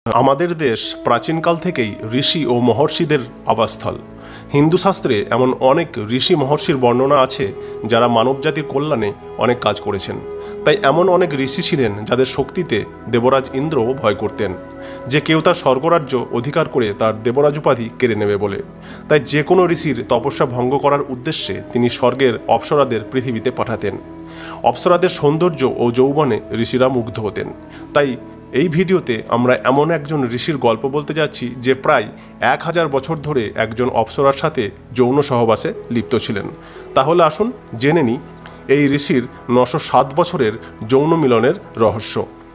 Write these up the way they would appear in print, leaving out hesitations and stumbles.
আমাদের দেশ প্রাচীনকাল থেকেই ঋষি ও মহর্ষিদের আবাসস্থল। হিন্দু শাস্ত্রে এমন অনেক ঋষি মহর্ষির বর্ণনা আছে যারা মানবজাতির কল্যাণে অনেক কাজ করেছেন। তাই এমন অনেক ঋষি ছিলেন যাদের শক্তিতে দেবরাজ ইন্দ্রও ভয় করতেন, যে কেউ তার স্বর্গরাজ্য অধিকার করে তার দেবরাজ উপাধি কেড়ে নেবে বলে। তাই যে কোনো ঋষির তপস্যা ভঙ্গ করার উদ্দেশ্যে তিনি স্বর্গের অপ্সরাদের পৃথিবীতে পাঠাতেন। অপ্সরাদের সৌন্দর্য ও যৌবনে ঋষিরা মুগ্ধ হতেন। তাই এই ভিডিওতে আমরা এমন একজন ঋষির গল্প বলতে যাচ্ছি যে প্রায় 1000 বছর ধরে একজন অপ্সরার সাথে যৌন সহবাসে লিপ্ত ছিলেন। তাহলে আসুন জেনে নিই এই ঋষির 907 বছরের যৌন মিলনের রহস্য।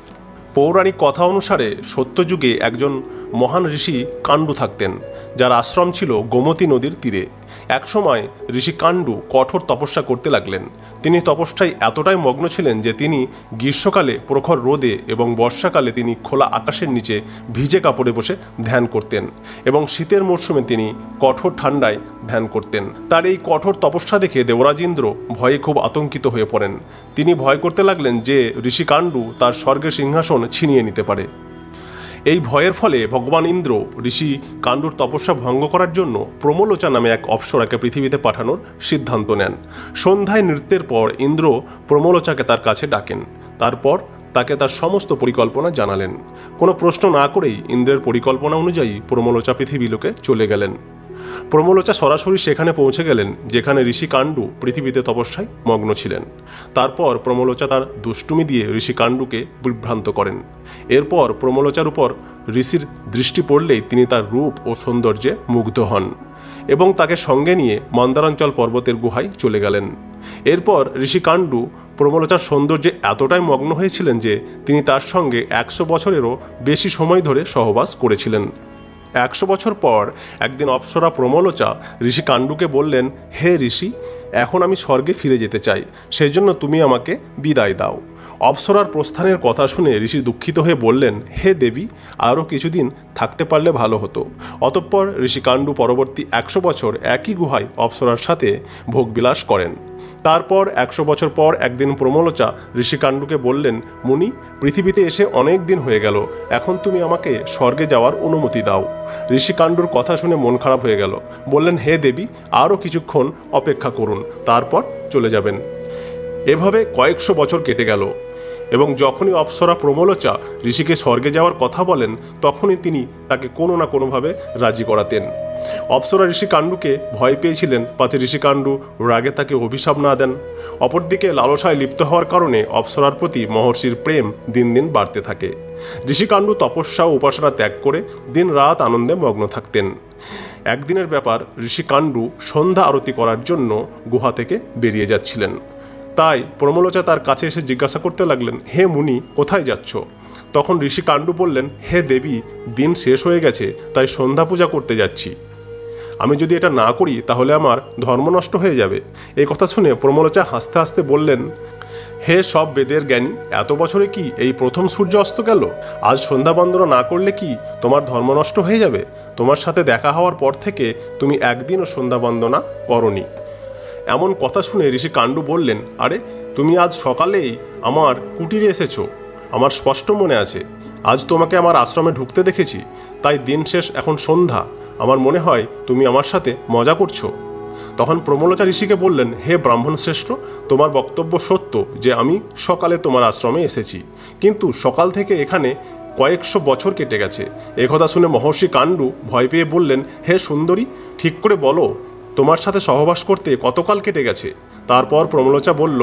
পৌরাণিক কথা অনুসারে সত্যযুগে একজন মহান ঋষি কাণ্ডু থাকতেন, যার আশ্রম ছিল গোমতী নদীর তীরে। একসময় ঋষি কাণ্ডু কঠোর তপস্যা করতে লাগলেন। তিনি তপস্যায় এতটাই মগ্ন ছিলেন যে তিনি গ্রীষ্মকালে প্রখর রোদে এবং বর্ষাকালে তিনি খোলা আকাশের নিচে ভিজে কাপড়ে বসে ধ্যান করতেন, এবং শীতের মরশুমে তিনি কঠোর ঠান্ডায় ধ্যান করতেন। তার এই কঠোর তপস্যা দেখে দেবরাজ ইন্দ্র ভয়ে খুব আতঙ্কিত হয়ে পড়েন। তিনি ভয় করতে লাগলেন যে ঋষি কাণ্ডু তার স্বর্গের সিংহাসন ছিনিয়ে নিতে পারে। এই ভয়ের ফলে ভগবান ইন্দ্র ঋষি কাণ্ডুর তপস্যা ভঙ্গ করার জন্য প্রমলোচা নামে এক অপ্সরাকে পৃথিবীতে পাঠানোর সিদ্ধান্ত নেন। সন্ধ্যায় নৃত্যের পর ইন্দ্র প্রমলোচাকে তার কাছে ডাকেন। তারপর তাকে তার সমস্ত পরিকল্পনা জানালেন। কোনো প্রশ্ন না করেই ইন্দ্রের পরিকল্পনা অনুযায়ী প্রমলোচা পৃথিবীলোকে চলে গেলেন। প্রমলোচা সরাসরি সেখানে পৌঁছে গেলেন যেখানে ঋষি কাণ্ডু পৃথিবীতে তপস্যায় মগ্ন ছিলেন। তারপর প্রমলোচা তার দুষ্টুমি দিয়ে ঋষি কাণ্ডুকে বিভ্রান্ত করেন। এরপর প্রমলোচার উপর ঋষির দৃষ্টি পড়লেই তিনি তার রূপ ও সৌন্দর্যে মুগ্ধ হন এবং তাকে সঙ্গে নিয়ে মন্দারাঞ্চল পর্বতের গুহায় চলে গেলেন। এরপর ঋষি কাণ্ডু প্রমলোচার সৌন্দর্যে এতটাই মগ্ন হয়েছিলেন যে তিনি তার সঙ্গে 100 বছরেরও বেশি সময় ধরে সহবাস করেছিলেন। 100 বছর পর একদিন অপ্সরা প্রমলোচা ঋষি কাণ্ডুকে বললেন, হে ঋষি, এখন আমি স্বর্গে ফিরে যেতে চাই, সেই জন্য তুমি আমাকে বিদায় দাও। অপ্সরার প্রস্থানের কথা শুনে ঋষি দুঃখিত হয়ে বললেন, হে দেবী, আরও কিছুদিন থাকতে পারলে ভালো হতো। অতঃপর ঋষি কাণ্ডু পরবর্তী 100 বছর একই গুহায় অপ্সরার সাথে ভোগবিলাস করেন। তারপর 100 বছর পর একদিন প্রমলোচা ঋষি কাণ্ডুকে বললেন, মুনি, পৃথিবীতে এসে অনেক দিন হয়ে গেল, এখন তুমি আমাকে স্বর্গে যাওয়ার অনুমতি দাও। ঋষি কাণ্ডুর কথা শুনে মন খারাপ হয়ে গেল। বললেন, হে দেবী, আরও কিছুক্ষণ অপেক্ষা করুন, তারপর চলে যাবেন। এভাবে কয়েকশো বছর কেটে গেল এবং যখনই অপ্সরা প্রমলোচা ঋষিকে স্বর্গে যাওয়ার কথা বলেন, তখনই তিনি তাকে কোনো না কোনোভাবে রাজি করাতেন। অপ্সরা ঋষি কাণ্ডুকে ভয় পেয়েছিলেন পাছে ঋষি কাণ্ডু রাগে তাকে অভিশাপ না দেন। অপরদিকে লালসায় লিপ্ত হওয়ার কারণে অপ্সরার প্রতি মহর্ষির প্রেম দিন দিন বাড়তে থাকে। ঋষি কাণ্ডু তপস্যা ও উপাসনা ত্যাগ করে দিন রাত আনন্দে মগ্ন থাকতেন। একদিনের ব্যাপার, ঋষি কাণ্ডু সন্ধ্যা আরতি করার জন্য গুহা থেকে বেরিয়ে যাচ্ছিলেন। তাই প্রমলোচা তার কাছে এসে জিজ্ঞাসা করতে লাগলেন, হে মুনি, কোথায় যাচ্ছ? তখন ঋষি কাণ্ডু বললেন, হে দেবী, দিন শেষ হয়ে গেছে, তাই সন্ধ্যা পূজা করতে যাচ্ছি। আমি যদি এটা না করি তাহলে আমার ধর্ম নষ্ট হয়ে যাবে। এই কথা শুনে প্রমলোচা হাসতে হাসতে বললেন, হে সব বেদের জ্ঞানী, এত বছরে কি এই প্রথম সূর্য অস্ত গেল? আজ সন্ধ্যা বন্দনা না করলে কি তোমার ধর্ম নষ্ট হয়ে যাবে? তোমার সাথে দেখা হওয়ার পর থেকে তুমি একদিনও সন্ধ্যা বন্দনা করনি। এমন কথা শুনে ঋষি কাণ্ডু বললেন, আরে, তুমি আজ সকালেই আমার কুটিরে এসেছো, আমার স্পষ্ট মনে আছে। আজ তোমাকে আমার আশ্রমে ঢুকতে দেখেছি, তাই দিন শেষ, এখন সন্ধ্যা, আমার মনে হয় তুমি আমার সাথে মজা করছো। তখন প্রমলোচা ঋষিকে বললেন, হে ব্রাহ্মণ শ্রেষ্ঠ, তোমার বক্তব্য সত্য যে আমি সকালে তোমার আশ্রমে এসেছি, কিন্তু সকাল থেকে এখানে কয়েকশো বছর কেটে গেছে। একথা শুনে মহর্ষি কাণ্ডু ভয় পেয়ে বললেন, হে সুন্দরী, ঠিক করে বলো, তোমার সাথে সহবাস করতে কতকাল কেটে গেছে? তারপর প্রমলোচা বলল,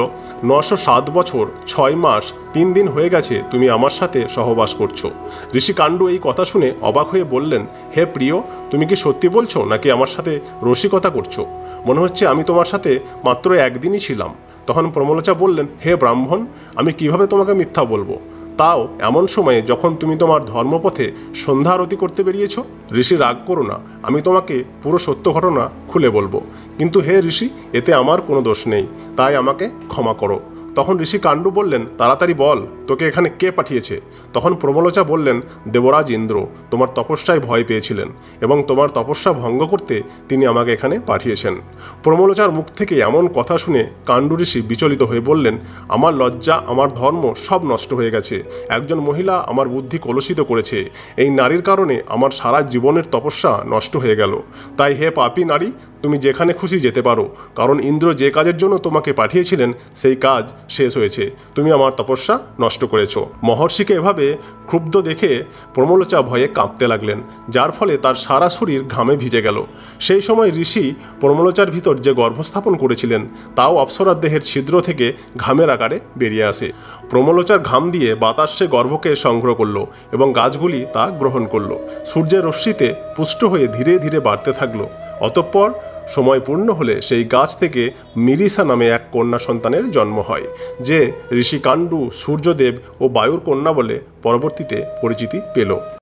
907 বছর 6 মাস 3 দিন হয়ে গেছে তুমি আমার সাথে সহবাস করছো। ঋষি কাণ্ডু এই কথা শুনে অবাক হয়ে বললেন, হে প্রিয়, তুমি কি সত্যি বলছো নাকি আমার সাথে রসিকতা করছো? মনে হচ্ছে আমি তোমার সাথে মাত্র একদিনই ছিলাম। তখন প্রমলোচা বললেন, হে ব্রাহ্মণ, আমি কিভাবে তোমাকে মিথ্যা বলবো, তাও এমন সময়ে যখন তুমি তোমার ধর্মপথে সন্ধ্যা আরতি করতে বেরিয়েছ। ঋষি, রাগ করো না, আমি তোমাকে পুরো সত্য ঘটনা খুলে বলবো, কিন্তু হে ঋষি, এতে আমার কোনো দোষ নেই, তাই আমাকে ক্ষমা করো। তখন ঋষি কাণ্ডু বললেন, তাড়াতাড়ি বল, তোকে এখানে কে পাঠিয়েছে? তখন প্রমলোচা বললেন, দেবরাজ ইন্দ্র তোমার তপস্যায় ভয় পেয়েছিলেন এবং তোমার তপস্যা ভঙ্গ করতে তিনি আমাকে এখানে পাঠিয়েছেন। প্রমলোচার মুখ থেকে এমন কথা শুনে কাণ্ডু ঋষি বিচলিত হয়ে বললেন, আমার লজ্জা, আমার ধর্ম সব নষ্ট হয়ে গেছে। একজন মহিলা আমার বুদ্ধি কলুষিত করেছে। এই নারীর কারণে আমার সারা জীবনের তপস্যা নষ্ট হয়ে গেল। তাই হে পাপী নারী, তুমি যেখানে খুশি যেতে পারো, কারণ ইন্দ্র যে কাজের জন্য তোমাকে পাঠিয়েছিলেন সেই কাজ শেষ হয়েছে। তুমি আমার তপস্যা নষ্ট করেছ। মহর্ষিকে এভাবে ক্ষুব্ধ দেখে প্রমলোচা ভয়ে কাঁপতে লাগলেন, যার ফলে তার সারা শরীর ঘামে ভিজে গেল। সেই সময় ঋষি প্রমলোচার ভিতর যে গর্ভস্থাপন করেছিলেন তাও অপ্সরার দেহের ছিদ্র থেকে ঘামের আকারে বেরিয়ে আসে। প্রমলোচার ঘাম দিয়ে বাতাস সে গর্ভকে সংগ্রহ করলো এবং গাছগুলি তা গ্রহণ করলো। সূর্যের রশ্মিতে পুষ্ট হয়ে ধীরে ধীরে বাড়তে থাকলো। অতঃপর সময় পূর্ণ হলে সেই গাছ থেকে মিরিসা নামে এক কন্যা সন্তানের জন্ম হয়, যে ঋষি কাণ্ডু, সূর্যদেব ও বায়ুর কন্যা বলে পরবর্তীতে পরিচিতি পেল।